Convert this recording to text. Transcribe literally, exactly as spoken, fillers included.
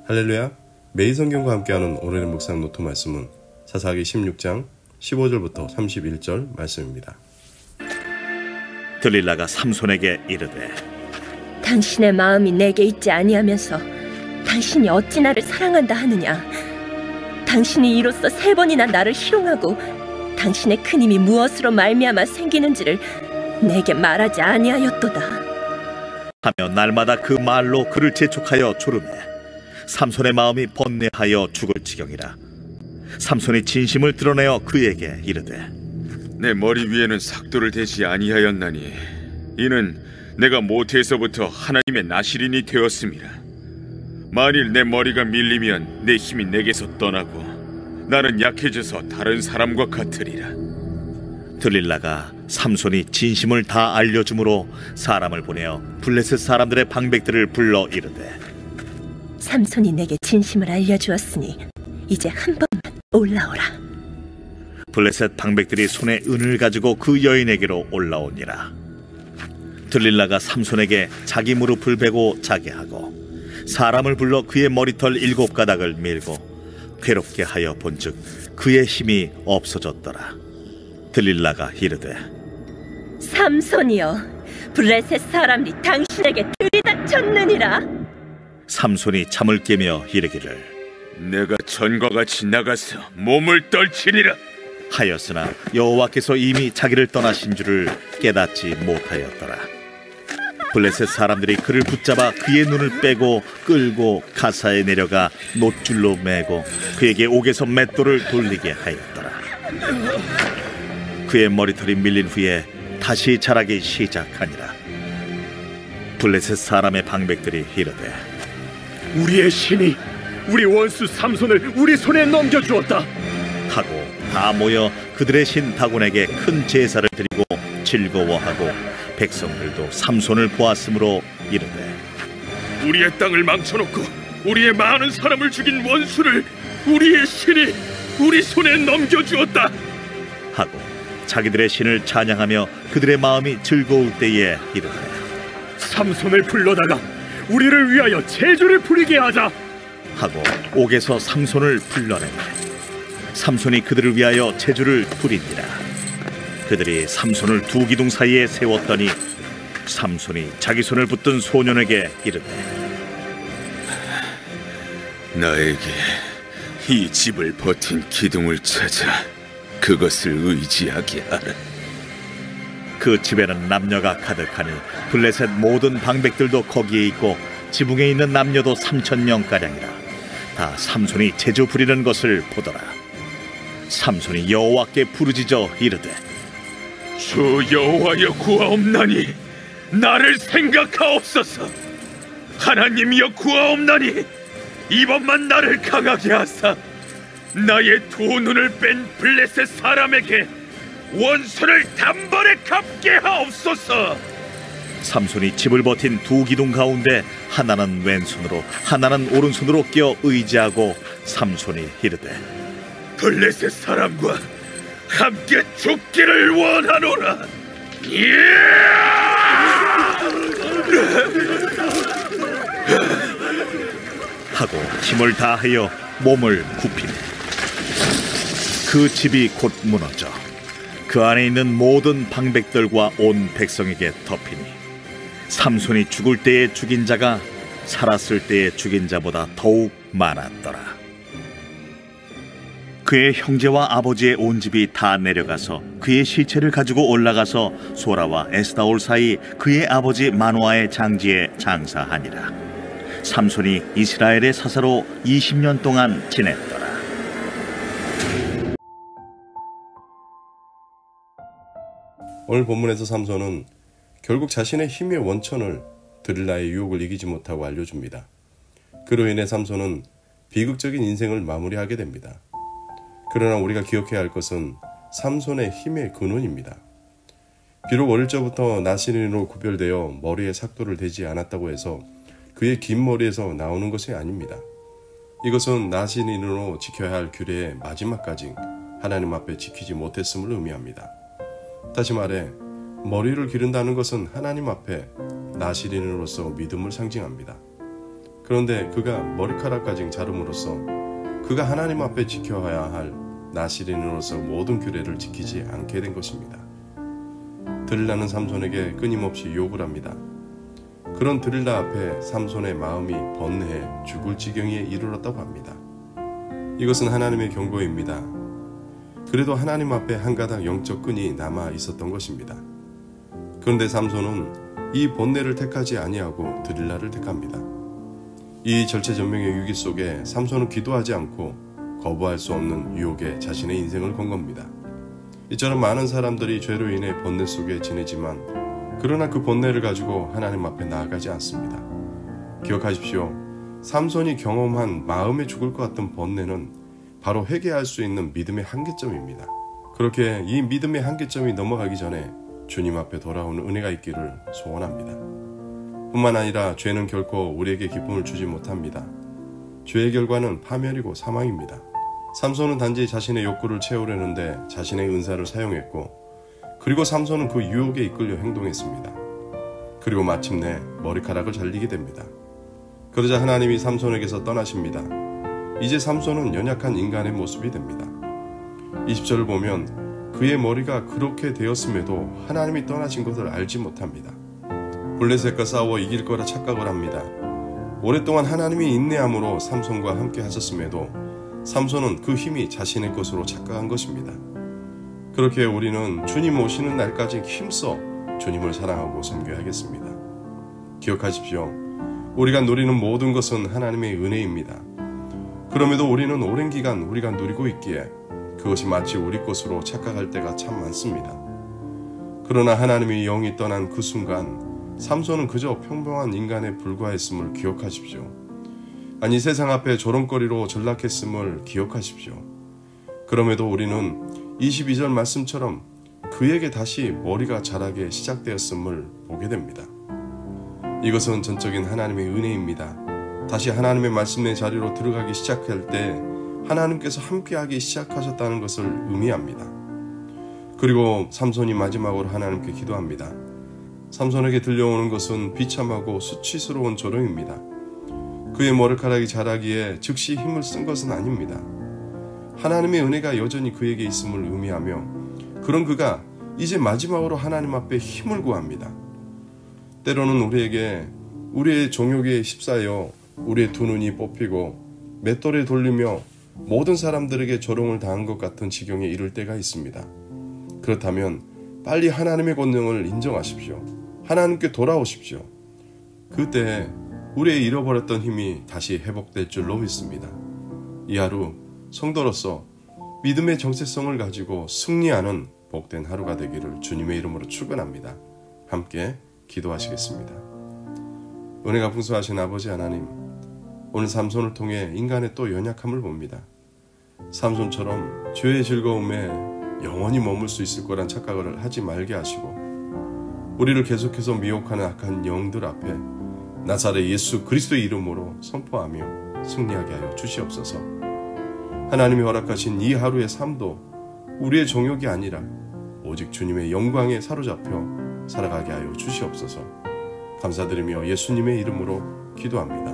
할렐루야. 매일 성경과 함께하는 오늘의 묵상 노트 말씀은 사사기 십육 장 십오 절부터 삼십일 절 말씀입니다. 들릴라가 삼손에게 이르되 당신의 마음이 내게 있지 아니하면서 당신이 어찌 나를 사랑한다 하느냐. 당신이 이로써 세 번이나 나를 희롱하고 당신의 큰 힘이 무엇으로 말미암아 생기는지를 내게 말하지 아니하였도다 하며 날마다 그 말로 그를 재촉하여 조르매 삼손의 마음이 번뇌하여 죽을 지경이라. 삼손이 진심을 드러내어 그에게 이르되 내 머리 위에는 삭도를 대지 아니하였나니 이는 내가 모태에서부터 하나님의 나실인이 되었음이라. 만일 내 머리가 밀리면 내 힘이 내게서 떠나고 나는 약해져서 다른 사람과 같으리라. 들릴라가 삼손이 진심을 다 알려주므로 사람을 보내어 블레셋 사람들의 방백들을 불러 이르되 삼손이 내게 진심을 알려주었으니 이제 한 번만 올라오라. 블레셋 방백들이 손에 은을 가지고 그 여인에게로 올라오니라. 들릴라가 삼손에게 자기 무릎을 베고 자게 하고 사람을 불러 그의 머리털 일곱 가닥을 밀고 괴롭게 하여 본즉 그의 힘이 없어졌더라. 들릴라가 이르되 삼손이여, 블레셋 사람이 당신에게 들이닥쳤느니라. 삼손이 잠을 깨며 이르기를 내가 전과 같이 나가서 몸을 떨치리라 하였으나 여호와께서 이미 자기를 떠나신 줄을 깨닫지 못하였더라. 블레셋 사람들이 그를 붙잡아 그의 눈을 빼고 끌고 가사에 내려가 놋줄로 매고 그에게 옥에서 맷돌을 돌리게 하였더라. 그의 머리털이 밀린 후에 다시 자라기 시작하니라. 블레셋 사람의 방백들이 이르되 우리의 신이 우리 원수 삼손을 우리 손에 넘겨주었다 하고 다 모여 그들의 신 다곤에게 큰 제사를 드리고 즐거워하고 백성들도 삼손을 보았으므로 이르되 우리의 땅을 망쳐놓고 우리의 많은 사람을 죽인 원수를 우리의 신이 우리 손에 넘겨주었다 하고 자기들의 신을 찬양하며 그들의 마음이 즐거울 때에 이르되 삼손을 불러다가 우리를 위하여 제주를 부리게 하자 하고 옥에서 삼손을 불러내매 삼손이 그들을 위하여 제주를 부리니라. 그들이 삼손을 두 기둥 사이에 세웠더니 삼손이 자기 손을 붙든 소년에게 이르되 나에게 이 집을 버틴 기둥을 찾아 그것을 의지하게 하라. 그 집에는 남녀가 가득하니 블레셋 모든 방백들도 거기에 있고 지붕에 있는 남녀도 삼천 명가량이라. 다 삼손이 제주 부리는 것을 보더라. 삼손이 여호와께 부르짖어 이르되 주 여호와여 구하옵나니 나를 생각하옵소서. 하나님이여 구하옵나니 이번만 나를 강하게 하사 나의 두 눈을 뺀 블레셋 사람에게 원수를 단번에 갚게 하옵소서. 삼손이 집을 버틴 두 기둥 가운데 하나는 왼손으로 하나는 오른손으로 끼어 의지하고 삼손이 이르되 블레셋 사람과 함께 죽기를 원하노라. 하고 힘을 다하여 몸을 굽히네. 그 집이 곧 무너져 그 안에 있는 모든 방백들과 온 백성에게 덮이니 삼손이 죽을 때에 죽인 자가 살았을 때에 죽인 자보다 더욱 많았더라. 그의 형제와 아버지의 온 집이 다 내려가서 그의 시체를 가지고 올라가서 소라와 에스다올 사이 그의 아버지 마노아의 장지에 장사하니라. 삼손이 이스라엘의 사사로 이십 년 동안 지냈더라. 오늘 본문에서 삼손은 결국 자신의 힘의 원천을 들릴라의 유혹을 이기지 못하고 알려줍니다. 그로 인해 삼손은 비극적인 인생을 마무리하게 됩니다. 그러나 우리가 기억해야 할 것은 삼손의 힘의 근원입니다. 비록 어릴 적부터 나시린으로 구별되어 머리에 삭도를 대지 않았다고 해서 그의 긴 머리에서 나오는 것이 아닙니다. 이것은 나시린으로 지켜야 할 규례의 마지막까지 하나님 앞에 지키지 못했음을 의미합니다. 다시 말해 머리를 기른다는 것은 하나님 앞에 나시린으로서 믿음을 상징합니다. 그런데 그가 머리카락까지 자름으로써 그가 하나님 앞에 지켜야 할 나시린으로서 모든 규례를 지키지 않게 된 것입니다. 드릴라는 삼손에게 끊임없이 욕을 합니다. 그런 드릴라 앞에 삼손의 마음이 번뇌해 죽을 지경에 이르렀다고 합니다. 이것은 하나님의 경고입니다. 그래도 하나님 앞에 한 가닥 영적 끈이 남아 있었던 것입니다. 그런데 삼손은 이 번뇌를 택하지 아니하고 드릴라를 택합니다. 이 절체절명의 위기 속에 삼손은 기도하지 않고 거부할 수 없는 유혹에 자신의 인생을 건 겁니다. 이처럼 많은 사람들이 죄로 인해 번뇌 속에 지내지만 그러나 그 번뇌를 가지고 하나님 앞에 나아가지 않습니다. 기억하십시오. 삼손이 경험한 마음에 죽을 것 같은 번뇌는 바로 회개할 수 있는 믿음의 한계점입니다. 그렇게 이 믿음의 한계점이 넘어가기 전에 주님 앞에 돌아오는 은혜가 있기를 소원합니다. 뿐만 아니라 죄는 결코 우리에게 기쁨을 주지 못합니다. 죄의 결과는 파멸이고 사망입니다. 삼손은 단지 자신의 욕구를 채우려는데 자신의 은사를 사용했고, 그리고 삼손은 그 유혹에 이끌려 행동했습니다. 그리고 마침내 머리카락을 잘리게 됩니다. 그러자 하나님이 삼손에게서 떠나십니다. 이제 삼손은 연약한 인간의 모습이 됩니다. 이십 절을 보면 그의 머리가 그렇게 되었음에도 하나님이 떠나신 것을 알지 못합니다. 블레셋과 싸워 이길 거라 착각을 합니다. 오랫동안 하나님이 인내함으로 삼손과 함께 하셨음에도 삼손은 그 힘이 자신의 것으로 착각한 것입니다. 그렇게 우리는 주님 오시는 날까지 힘써 주님을 사랑하고 섬겨야겠습니다. 기억하십시오. 우리가 누리는 모든 것은 하나님의 은혜입니다. 그럼에도 우리는 오랜 기간 우리가 누리고 있기에 그것이 마치 우리 것으로 착각할 때가 참 많습니다. 그러나 하나님의 영이 떠난 그 순간 삼손은 그저 평범한 인간에 불과했음을 기억하십시오. 아니, 세상 앞에 조롱거리로 전락했음을 기억하십시오. 그럼에도 우리는 이십이 절 말씀처럼 그에게 다시 머리가 자라게 시작되었음을 보게 됩니다. 이것은 전적인 하나님의 은혜입니다. 다시 하나님의 말씀의 자리로 들어가기 시작할 때 하나님께서 함께하기 시작하셨다는 것을 의미합니다. 그리고 삼손이 마지막으로 하나님께 기도합니다. 삼손에게 들려오는 것은 비참하고 수치스러운 조롱입니다. 그의 머리카락이 자라기에 즉시 힘을 쓴 것은 아닙니다. 하나님의 은혜가 여전히 그에게 있음을 의미하며, 그런 그가 이제 마지막으로 하나님 앞에 힘을 구합니다. 때로는 우리에게 우리의 정욕에 휩싸여 우리의 두 눈이 뽑히고 맷돌에 돌리며 모든 사람들에게 조롱을 당한 것 같은 지경에 이를 때가 있습니다. 그렇다면 빨리 하나님의 권능을 인정하십시오. 하나님께 돌아오십시오. 그때 우리의 잃어버렸던 힘이 다시 회복될 줄로 믿습니다. 이 하루 성도로서 믿음의 정체성을 가지고 승리하는 복된 하루가 되기를 주님의 이름으로 축원합니다. 함께 기도하시겠습니다. 은혜가 풍성하신 아버지 하나님, 오늘 삼손을 통해 인간의 또 연약함을 봅니다. 삼손처럼 죄의 즐거움에 영원히 머물 수 있을 거란 착각을 하지 말게 하시고, 우리를 계속해서 미혹하는 악한 영들 앞에 나사렛 예수 그리스도의 이름으로 선포하며 승리하게 하여 주시옵소서. 하나님이 허락하신 이 하루의 삶도 우리의 정욕이 아니라 오직 주님의 영광에 사로잡혀 살아가게 하여 주시옵소서. 감사드리며 예수님의 이름으로 기도합니다.